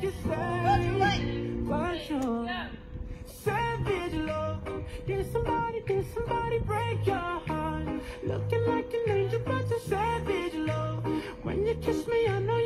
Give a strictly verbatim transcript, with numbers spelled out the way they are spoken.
make you stay. But you're savage love. Did somebody, did somebody break your heart? Looking like an angel, but a savage love. When you kiss me, I know